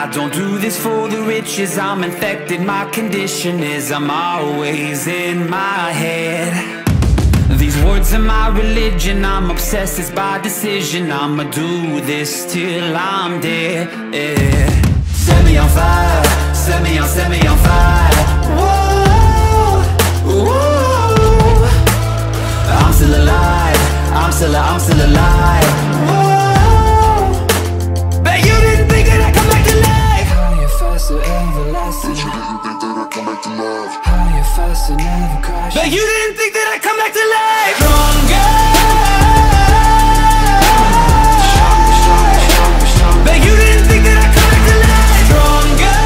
I don't do this for the riches, I'm infected, my condition is I'm always in my head. These words are my religion, I'm obsessed, it's by decision. I'ma do this till I'm dead, yeah. Set me on fire, set me on fire. Whoa, whoa. I'm still alive, I'm still alive. Whoa. Bet you didn't think that I'd come back to life. Higher, faster, everlasting. Bet you didn't think that I'd come back to life. Higher, faster, never crashing. Bet you didn't think that I'd come back to life. Stronger. Bet you didn't think that I'd come back to life. Stronger.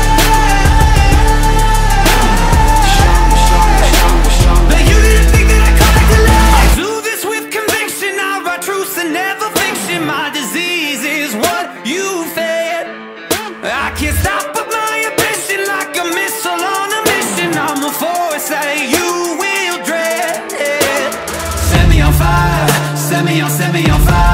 Bet you didn't think that I'd come back to life. I do this with conviction, I write truths and never fiction. My disease is what you fed. I can't stop but my ambition, like a missile on a mission. I'm a force that you will dread. Set me on fire, set me on fire.